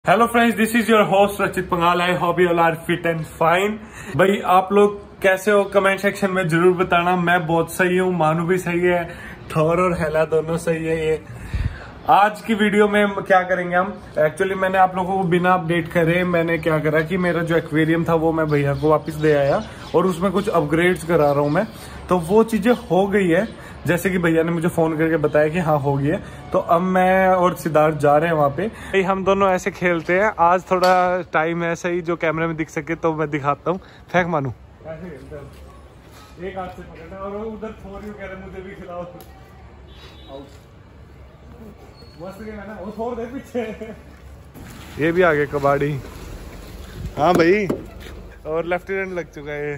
Hello friends, this is your host Rachit Pangal. I hope you are fit and fine. भाई आप लोग कैसे हो कमेंट सेक्शन में जरूर बताना। मैं बहुत सही हूँ, मानू भी सही है, ठौर और हेला दोनों सही है। ये आज की वीडियो में क्या करेंगे हम, एक्चुअली मैंने आप लोगों को बिना अपडेट करे मैंने क्या करा कि मेरा जो एक्वेरियम था वो मैं भैया को वापस दे आया और उसमें कुछ अपग्रेड्स करा रहा हूँ मैं। तो वो चीजें हो गई है, जैसे कि भैया ने मुझे फोन करके बताया कि हाँ हो गई है। तो अब मैं और सिद्धार्थ जा रहे हैं वहाँ पे। हम दोनों ऐसे खेलते हैं। आज थोड़ा टाइम ऐसा ही जो कैमरे में दिख सके तो मैं दिखाता हूँ। फेंक मानू ऐसे खेलते हैं, एक हाथ से पकड़ना और उधर छोड़ कह रहे मुझे भी खिलाओ। मस्त गेम है ना, वो छोड़ दे पीछे। ये भी आगे कबाड़ी। हाँ भाई, और लेफ्टिनेंट लग चुका है।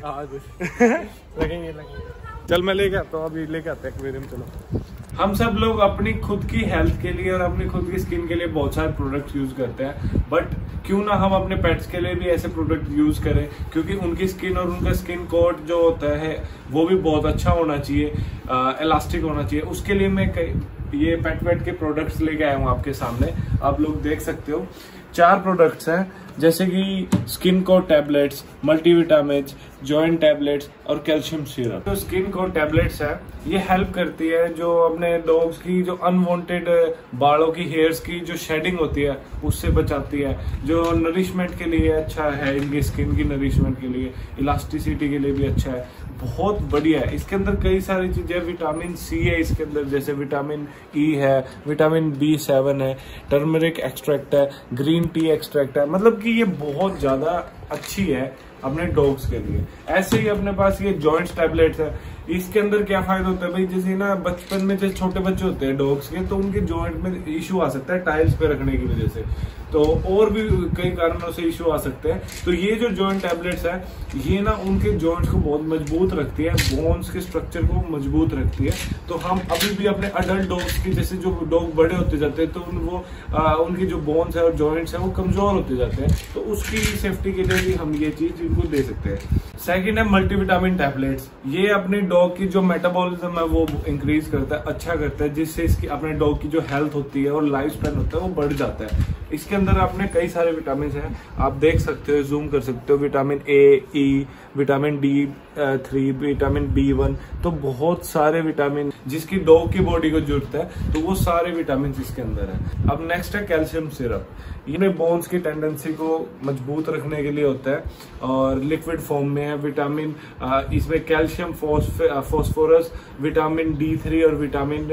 लगेंगे चल मैं लेके आता हूँ, अभी लेके आते हैं एक्वेरियम। चलो, हम सब लोग अपनी खुद की हेल्थ के लिए और अपनी खुद की स्किन के लिए बहुत सारे प्रोडक्ट्स यूज करते हैं, बट क्यों ना हम अपने पेट्स के लिए भी ऐसे प्रोडक्ट यूज करें, क्योंकि उनकी स्किन और उनका स्किन कोट जो होता है वो भी बहुत अच्छा होना चाहिए, इलास्टिक होना चाहिए। उसके लिए मैं ये पेट के प्रोडक्ट्स लेके आया हूँ आपके सामने। आप लोग देख सकते हो 4 प्रोडक्ट्स हैं, जैसे कि skin coat tablets, multivitamin, joint tablets और कैल्शियम सिरप। जो स्किन कोट टैबलेट्स है ये हेल्प करती है जो अपने डॉग्स की जो अनवांटेड बालों की हेयर्स की जो शेडिंग होती है उससे बचाती है। जो नरिशमेंट के लिए अच्छा है, इनकी स्किन की नरिशमेंट के लिए, इलास्टिसिटी के लिए भी अच्छा है, बहुत बढ़िया है। इसके अंदर कई सारी चीजें, विटामिन सी है इसके अंदर, जैसे विटामिन ई है, विटामिन B7 है, टर्मरिक एक्सट्रैक्ट है, ग्रीन टी एक्सट्रैक्ट है। मतलब कि ये बहुत ज्यादा अच्छी है अपने डॉग्स के लिए। ऐसे ही अपने पास ये जॉइंट्स टैबलेट्स है। इसके अंदर क्या फायदा होता है भाई, जैसे ना बचपन में जो छोटे बच्चे होते हैं डॉग्स के, तो उनके जॉइंट में इशू आ सकता है टाइल्स पे रखने की वजह से, तो और भी कई कारणों से इशू आ सकते हैं। तो ये जो जॉइंट टैबलेट्स है ये ना उनके जॉइंट्स को बहुत मजबूत रखती है, बोन्स के स्ट्रक्चर को मजबूत रखती है। तो हम अभी भी अपने अडल्ट डॉग्स की, जैसे जो डॉग बड़े होते जाते हैं तो उनकी जो बोन्स है और जॉइंट्स है वो कमजोर होते जाते हैं, तो उसकी सेफ्टी के लिए भी हम ये चीज इनको दे सकते हैं। सेकेंड है मल्टीविटामिन टैबलेट्स। ये अपने डॉग की जो मेटाबॉलिज्म है वो इंक्रीज करता है, अच्छा करता है, जिससे इसकी अपने डॉग की जो हेल्थ होती है और लाइफ स्पैन होता है वो बढ़ जाता है। इसके अंदर आपने कई सारे विटामिन हैं, आप देख सकते हो, जूम कर सकते हो। Vitamin A, E, vitamin D3, vitamin B1, तो बहुत सारे विटामिन जिसकी डॉग की बॉडी को जरूरत है, तो वो सारे विटामिन इसके अंदर है। अब नेक्स्ट है कैल्शियम सिरप। ये बोन्स की टेंडेंसी को मजबूत रखने के लिए होता है और लिक्विड फॉर्म में है। विटामिन इसमें कैल्शियम, फॉस्फोरस, विटामिन D3 और विटामिन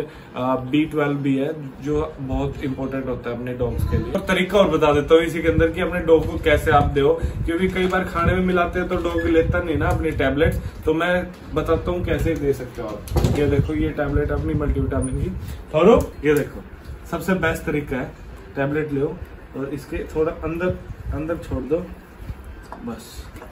B12 भी है, जो बहुत इंपॉर्टेंट होता है अपने डॉग्स के लिए। और तरीका और बता देता हूँ इसी के अंदर कि अपने डॉग को कैसे आप दो, क्योंकि कई बार खाने में मिलाते हैं तो डॉग लेता नहीं ना अपनी टैबलेट्स, तो मैं बताता हूँ कैसे दे सकते हो आप। ये देखो, ये टैबलेट अपनी मल्टीविटामिन की, और ये देखो सबसे बेस्ट तरीका है, टैबलेट ले और इसके थोड़ा अंदर छोड़ दो बस।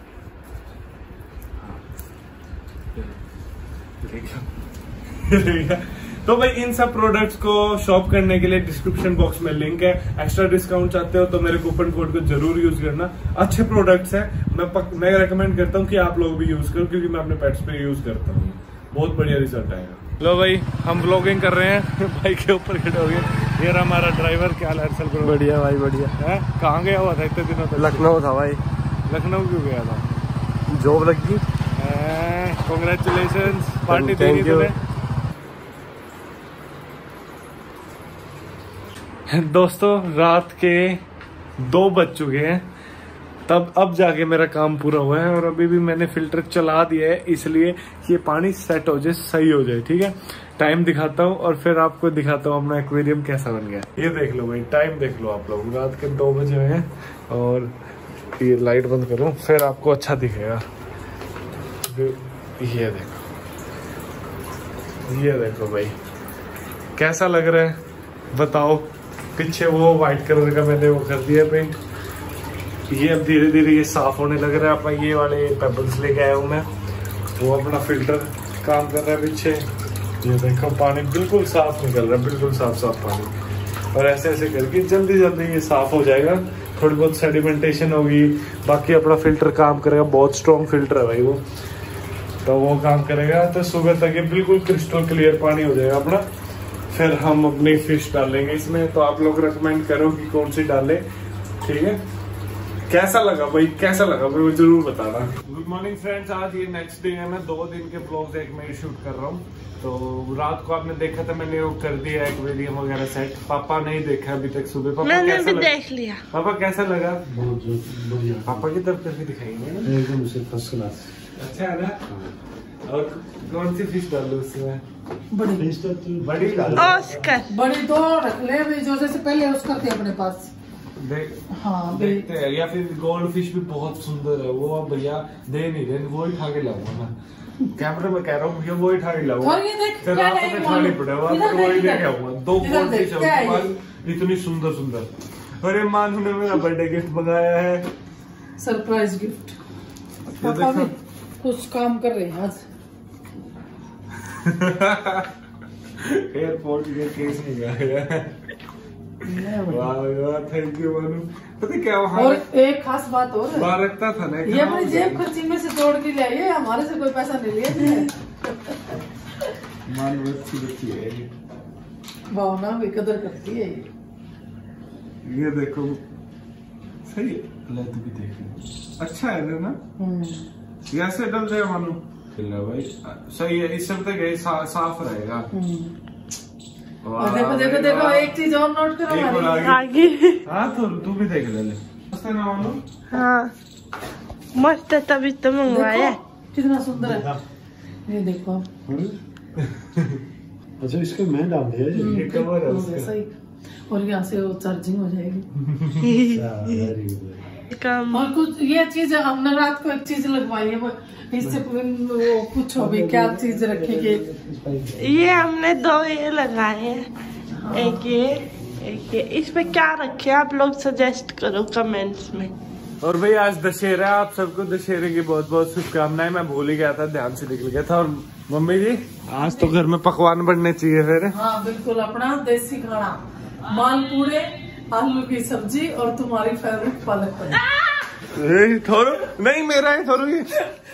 तो भाई इन सब प्रोडक्ट्स को शॉप करने के लिए डिस्क्रिप्शन बॉक्स में लिंक है। एक्स्ट्रा डिस्काउंट चाहते हो तो मेरे कूपन कोड को जरूर यूज करना। अच्छे प्रोडक्ट्स हैं, मैं रेकमेंड करता हूँ कि आप लोग भी यूज करो, क्योंकि मैं अपने पेट्स पे यूज करता हूँ, बहुत बढ़िया रिजल्ट आएगा। लो भाई, हम व्लॉगिंग कर रहे हैं, बाइक के ऊपर खड़े हो गए। ये रहा हमारा ड्राइवर। क्या हाल है? बढ़िया भाई, बढ़िया है। कहाँ गया हुआ था इतने दिनों तक? लखनऊ था भाई। लखनऊ क्यों गया था? जॉब लग गई। कांग्रेचुलेशंस, पार्टी देनी तुम्हें। दोस्तों रात के 2 बज चुके हैं, तब अब जाके मेरा काम पूरा हुआ है और अभी भी मैंने फिल्टर चला दिया है, इसलिए ये पानी सेट हो जाए, सही हो जाए। ठीक है, टाइम दिखाता हूँ और फिर आपको दिखाता हूँ अपना एक्वेरियम कैसा बन गया। ये देख लो भाई, टाइम देख लो आप लोग, रात के 2 बजे हुए हैं। और ये लाइट बंद करूँ फिर आपको अच्छा दिखेगा। ये देखो भाई, कैसा लग रहा है बताओ। पीछे वो व्हाइट कलर का मैंने वो कर दिया पेंट। ये अब धीरे धीरे ये साफ होने लग रहा है। आप ये वाले पेबल्स लेके आया हूँ मैं, वो अपना फिल्टर काम कर रहा है पीछे। ये देखो पानी बिल्कुल साफ निकल रहा है, बिल्कुल साफ पानी। और ऐसे ऐसे करके जल्दी जल्दी ये साफ हो जाएगा। थोड़ी बहुत सेडिमेंटेशन होगी, बाकी अपना फिल्टर काम करेगा। बहुत स्ट्रॉन्ग फिल्टर है भाई वो, तो वो काम करेगा। तो सुबह तक ये बिल्कुल क्रिस्टल क्लियर पानी हो जाएगा अपना। फिर हम अपनी फिश डालेंगे इसमें। तो आप लोग रेकमेंड करो कि कौन सी डालें। ठीक है, कैसा लगा भाई, कैसा लगा भाई वो जरूर बताना। गुड मॉर्निंग फ्रेंड्स, आज ये नेक्स्ट डे है। मैं 2 दिन के ब्लॉग्स एक में शूट कर रहा हूँ। तो रात को आपने देखा था मैंने वो कर दिया एक्वेरियम वगैरह सेट। पापा नहीं देखा अभी तक सुबह। पापा मैंने कैसा भी देख लिया। पापा कैसा लगा? बहुत बढ़िया। पापा की तरफ करके दिखाएंगे एकदम से फर्स्ट क्लास। अच्छा है ना। और कौन सी फिश डालो उसमें? बड़ी ऑस्कर बड़ी तो रख ले भी, जो जैसे पहले उसका थे अपने पास। हाँ देखते हैं। या फिर गोल्ड फिश भी बहुत सुंदर है वो, अब भैया दे नहीं रहे, वो ही खा के लाऊंगा ना। कैमरे में कह रहा हूँ भैया वो ही खा के लाऊंगा। फिर रात में खाने पड़ेगा, वो ही लेके आऊंगा। 2 गोल्ड फिश है इतनी सुंदर सुंदर। अरे मानू ने मेरा बर्थडे गिफ्ट मंगाया है, सरप्राइज गिफ्ट। पापा भी कुछ काम कर रहे हैं आज। एयरपोर्ट के केस नहीं गया। वाह थैंक यू मानू। पता क्या वहाँ और एक खास बात और है, बारकता था ना, ये अपनी जेब खर्ची में से तोड़ के लाइए, हमारे से कोई पैसा नहीं लिए। मानू अच्छी बच्ची है, भावना भी कदर करती है। ये देखो सही है, तू भी देख अच्छा है ना। ये ऐसे डल जाए मानू भाई, सही है। इस सब तक साफ रहेगा। और देखो देखो देखो, एक चीज और नोट करो आगे। हाँ तो तू भी देख ले ना मानो। हाँ मस्त है, तभी तो मंगवाया। कितना सुंदर है ये देखो। अच्छा इसको मैं डाल दिया ये कवर है उसका। सही। और यहाँ से वो चार्जिंग हो जाएगी। और कुछ ये चीज हमने रात को एक चीज लगवाई है, वो इससे वो कुछ हो भी क्या चीज रखेंगे। ये हमने 2 ये लगाए हैं, एक ये। इस पे क्या रखे आप लोग सजेस्ट करो कमेंट्स में। और भाई आज दशहरा, आप सबको दशहरे की बहुत बहुत शुभकामनाएं। मैं भूल ही गया था, ध्यान से निकल गया था। और मम्मी जी आज तो घर में पकवान बनने चाहिए फिर। हाँ बिल्कुल, अपना देसी खाना, मालपूड़े, आलू की सब्जी और तुम्हारी फेवरेट पालक पनीर। थोरू नहीं, मेरा है थोरू। ये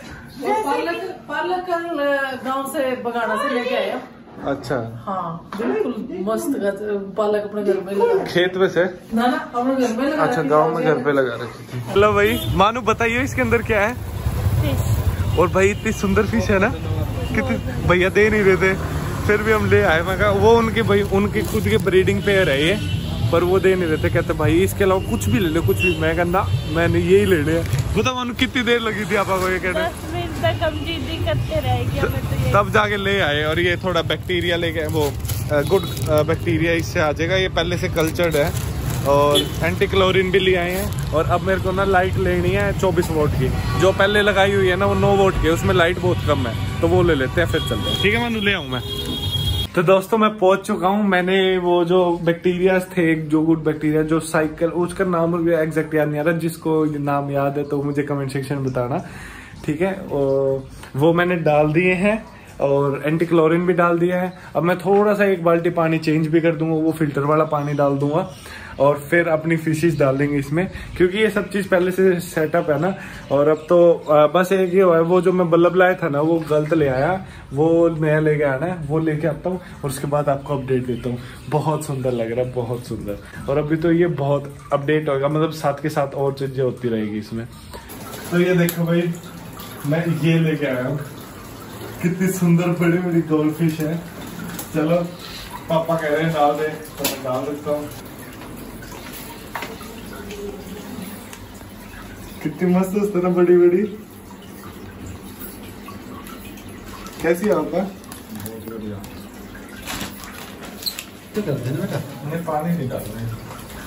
पालक गांव से बगाड़ा से लेके आया। अच्छा हाँ बिल्कुल मस्त पालक अपने घर में लगा। खेत में से ना अपने घर में लगा। अच्छा गांव में घर पे लगा रखी थी। चलो भाई मानू बताइए इसके अंदर क्या है? फिश। और भाई इतनी सुंदर फिश है ना, कितनी भैया दे नहीं रहे थे फिर भी हम ले आए। मैं कहा वो उनके भाई उनके खुद के ब्रीडिंग पेयर है ये, पर वो दे नहीं रहे थे। कहते भाई इसके अलावा कुछ भी ले लो, कुछ भी। मैं कहना मैंने यही लेने हैं। बता मानू कितनी देर लगी थी आपको ये कहने? 10 मिनट तक हम जिद्दी करते रहेंगे। तब जाके ले आए। और ये थोड़ा बैक्टीरिया लेके, वो गुड बैक्टीरिया इससे आ जाएगा। ये पहले से कल्चर्ड है। और एंटी क्लोरीन भी ले आए हैं। और अब मेरे को ना लाइट लेनी है 24 वोल्ट की। जो पहले लगाई हुई है ना वो 9 वोल्ट की, उसमें लाइट बहुत कम है, तो वो ले लेते हैं फिर चलते हैं। ठीक है मानू, ले आऊँ मैं। तो दोस्तों मैं पहुंच चुका हूँ। मैंने वो जो बैक्टीरिया थे, जो गुड बैक्टीरिया, जो साइकिल, उसका नाम एग्जैक्ट याद नहीं आ रहा। जिसको नाम याद है तो मुझे कमेंट सेक्शन में बताना, ठीक है। वो मैंने डाल दिए हैं और एंटी क्लोरीन भी डाल दिया है। अब मैं थोड़ा सा 1 बाल्टी पानी चेंज भी कर दूंगा, वो फिल्टर वाला पानी डाल दूंगा। और फिर अपनी फिशेस डाल देंगे इसमें, क्योंकि ये सब चीज पहले से सेटअप है ना। और अब तो बस एक ही हुआ है, वो जो मैं बल्ब लाया था ना वो गलत ले आया, वो नया लेके आना है, वो लेके आता हूँ और उसके बाद आपको अपडेट देता हूँ। बहुत सुंदर लग रहा है, बहुत सुंदर। और अभी तो ये बहुत अपडेट होगा, मतलब साथ के साथ और चीजें होती रहेगी इसमें। तो ये देखो भाई मैं ये लेके आया हूँ, कितनी सुंदर बड़ी बड़ी गोल्ड फिश है। चलो पापा कह रहे हैं डाल दे तो मैं डाल देता हूँ। कितनी मस्त है ना, बड़ी बड़ी। कैसी है आपका? बहुत बढ़िया। क्या करते हैं बेटा? उन्हें पानी निकालना है।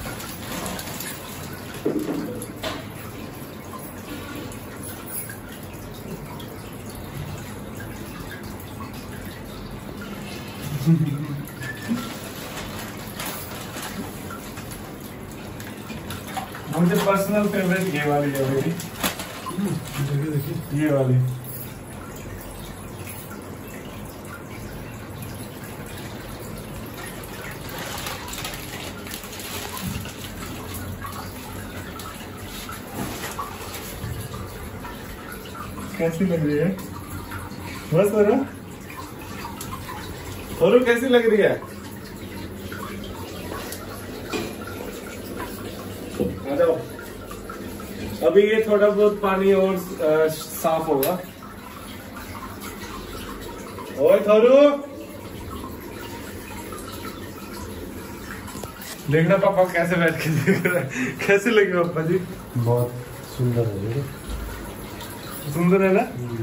मुझे पर्सनल फेवरेट ये वाली है मेरी। देखिए ये वाली। कैसी लग रही है? बस बड़ा और कैसी लग रही है? आ जाओ। अभी ये थोड़ा बहुत पानी और साफ होगा। ओए थोरू, देखना पापा कैसे बैठ के देख रहा है। कैसे लगे पापा जी? बहुत सुंदर है। सुंदर है ना?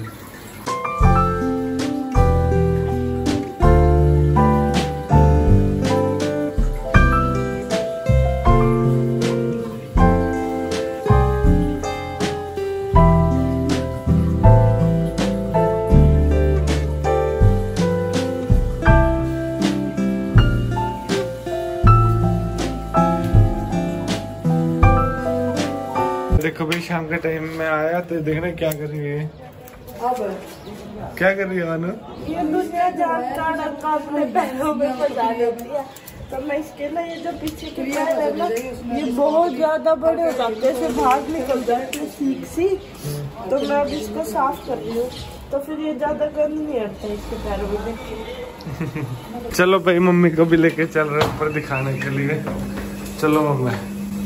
देखो भाई शाम के टाइम में आया तो देखना क्या कर रही है। क्या कर रही है अनु? ये दुनिया जानता डंका अपने पैरों में फंसा देती है, तो मैं इसके लिए ये जो पीछे के पैर है ना, ये बहुत ज्यादा बड़े हो जाते हैं, भाग निकल जाते हैं सीख सी। तो मैं अब इसको साफ कर रही हूँ, तो फिर ये ज्यादा गंद नहीं आता इसके पैरों में। चलो भाई मम्मी को भी लेके चल रहे ऊपर दिखाने के लिए। चलो मम्मी,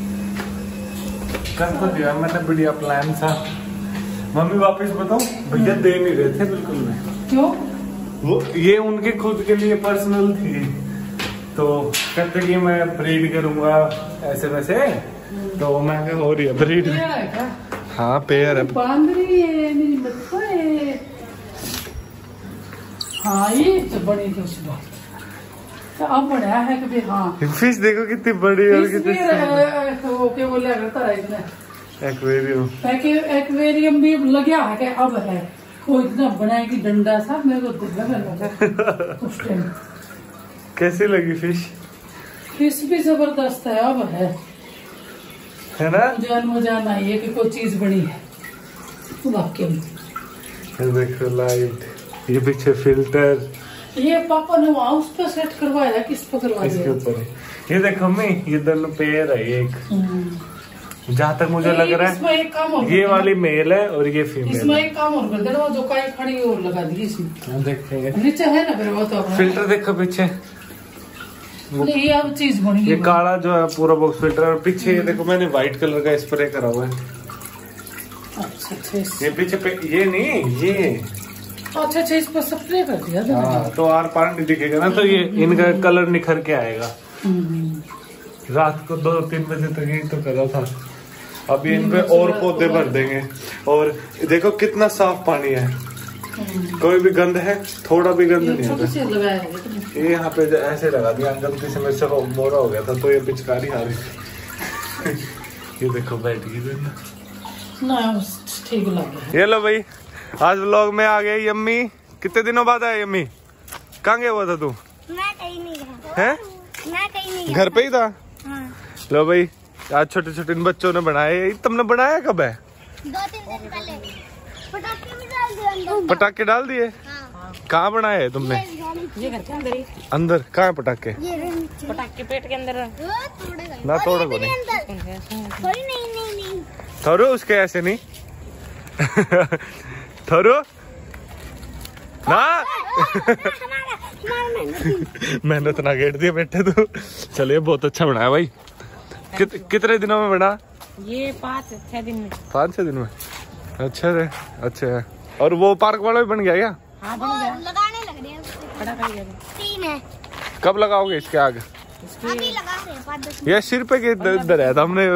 कर तो दिया मैंने, बढ़िया प्लान था। मम्मी वापस बताओ, भैया दे नहीं रहे थे बिल्कुल भी। क्यों? वो ये उनके खुद के लिए पर्सनल थी, तो कहते कि मैं ब्रीड करूंगा ऐसे वैसे, तो मैं क्या हो रही है ब्रीड। हाँ पेयर है। बांध रही है मेरी बच्चा है। हाँ ये तो बड़ी खुश बात। तो अब बड़ा है कभी। हाँ फिश देखो कितनी बड़ी है और कितनी ओके बोले करता है इतना। एक्वेरियम एक्वेरियम भी लगा है क्या? अब है वो इतना बनाएगी डंडा सा, मेरे को दिखा लगा उस टाइम। कैसी लगी फिश? फिश भी जबरदस्त है। अब है ना? मजा नहीं है कि कोई चीज बनी है वाकई में। देखो लाइट, ये पीछे फिल्टर, ये पापा ने वहाँ उस पर सेट करवाया है, किस पर करवाया? इसके ऊपर है। ये देखो मम्मी, ये दोनों पेयर है। एक जहाँ तक मुझे लग रहा है ये वाली मेल है और ये फीमेल। इसमें एक काम और कर देना, जो काई खड़ी और लगा दी इसमें। देखेंगे नीचे है ना फिर वो तो फिल्टर देखो पीछे, ये अब चीज बनी। ये काला जो है पूरा बॉक्स फिल्टर, और पीछे ये देखो मैंने व्हाइट कलर का स्प्रे करा हुआ है। अच्छा ये पीछे पे ये नहीं, ये अच्छा इस पर स्प्रे कर दिया। हाँ, तो आर पार नहीं दिखेगा ना, तो ये इनका कलर निखर के आएगा। रात को 2-3 बजे तक यही तो करा था। अभी इन पे और पौधे भर देंगे। और देखो कितना साफ पानी है, कोई भी गंद है, थोड़ा भी गंद नहीं है। ये यहाँ पे ऐसे लगा दिया, गलती से मेरे से मोरा हो गया था, तो ये पिचकारी आ रही। ये देखो बैठ गई ना, ठीक लगा। ये लो भाई, आज व्लॉग में आ गए यम्मी। कितने दिनों बाद आया यम्मी? कहाँ गया हुआ था तू? मैं कहीं नहीं गया। हैं? मैं कहीं नहीं गया। घर पे ही था? हाँ। लो भाई, आज छोटे छोटे इन बच्चों ने बनाए। तुमने बनाया कब है? 2-3 दिन पहले। पटाखे भी डाल दिए अंदर। पटाखे डाल दिए? हाँ। कहाँ बनाए है तुमने? ये घर के अंदर ही। अंदर कहाँ है पटाखे? पटाखे पेट के अंदर ना तोड़े को नहीं। थोड़ी नहीं। थोड़ो उसके ऐसे नहीं। थोड़ो ना। मेहनत ना गेट दिए बेटे तू। चलिए बहुत अच्छा बनाया भाई। कितने दिनों में बना? ये 5-6 दिन में। 5-6 दिन में? अच्छा है, अच्छा है। और वो पार्क वाला भी बन गया क्या? हाँ बन गया। लगाने लग रहे हैं। खड़ा कर दिया। 3 है। कब लगाओगे इसके आगे? अभी लगा रहे हैं 5-10 ये सिर पे के इधर है हमने।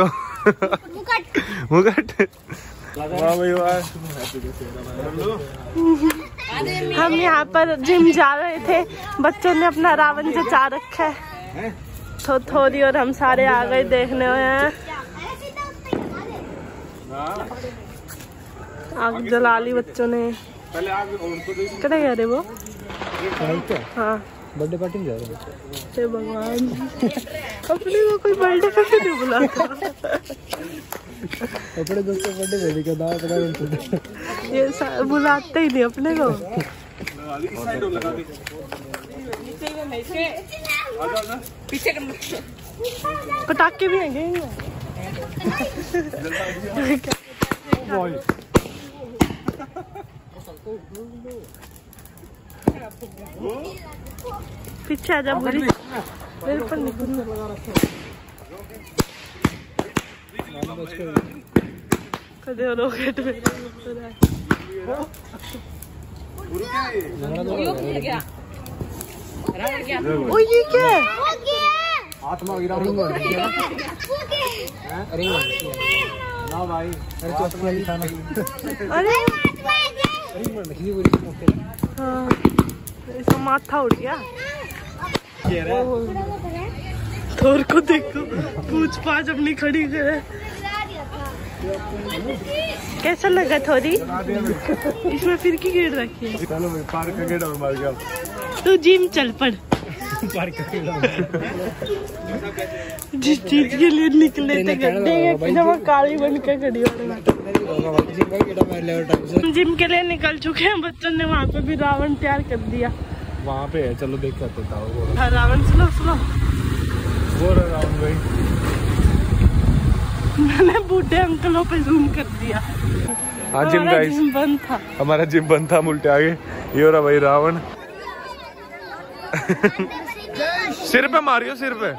मुकट। वाह भाई वाह। हम यहाँ पर जिम जा रहे थे, बच्चों ने अपना रावण जचा रखा है, तो थोड़ी और हम सारे आ गए देखने में। आग जला ली बच्चों ने। कड़े गए रे वो? हाँ बर्थडे पार्टी में जा रहे हैं। हे भगवान, अपने को कोई बर्थडे कैसे नहीं बुलाता? अपने दोस्त का बर्थडे बेबी का दावा पता नहीं। ये बुलाते ही नहीं अपने को। पीछे पटाखे भी हैं पीछे आजा बुरी मेरे पर निकल। कदे रॉकेट में ओ ये क्या है? आत्मा गिरा रिंग ना भाई अरे तो असली खाना अरे रिंग में किसी को हाँ इसका माथा उड़ गया। थोर को देखो पूछ पाछ अपनी खड़ी करे। कैसा लगा थोड़ी? इसमें फिर की गेट रखी है। चलो भाई पार्क का गेट और मार गया। तू जिम चल पड़। पार्क का जिस चीज के लिए निकले थे गड्ढे जब काली बन के खड़ी हो। जिम के लिए निकल चुके हैं बच्चों ने। वहाँ पे भी रावण तैयार कर दिया। वहाँ पे है, चलो देख सकते था वो। हाँ रावण सुनो सुनो वो रावण भाई। मैंने बूढ़े अंकलों पे जूम कर दिया। हाँ जिम गाइस बंद था। हमारा जिम बंद था। उल्टे आगे ये हो रहा भाई रावण। सिर पे मारियो सिर पे।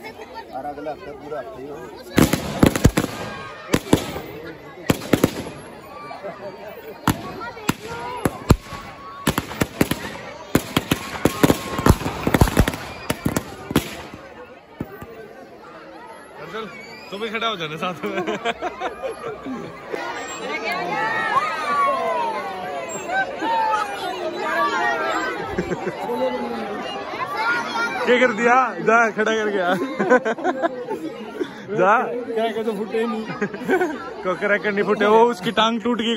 चल तू भी खड़ा हो जाना साथ में। क्या कर दिया? जा खड़ा कर गया। जा क्या तो फुटे नहीं को क्रैकर नहीं फुटे। वो उसकी टांग टूट गई।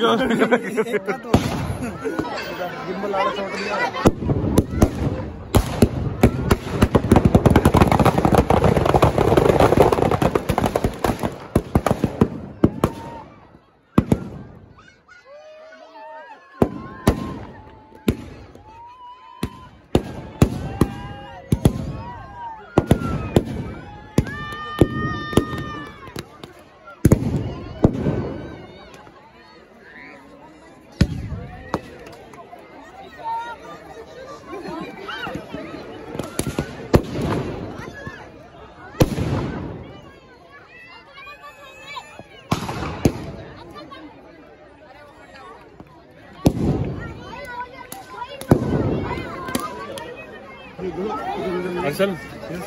चल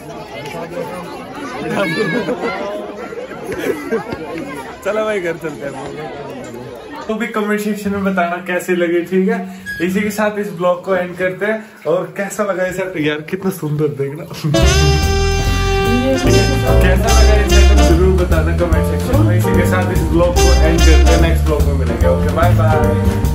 चलो भाई घर चलते हैं। तो भी कमेंट सेक्शन में बताना कैसे लगे। ठीक है इसी के साथ इस ब्लॉग को एंड करते हैं। और कैसा लगा ये सेट? यार कितना सुंदर देखना। कैसा लगा ये सेट जरूर बताना कमेंट सेक्शन में। इसी के साथ इस ब्लॉग को एंड करते हैं। नेक्स्ट ब्लॉग में मिलेंगे। Okay bye bye.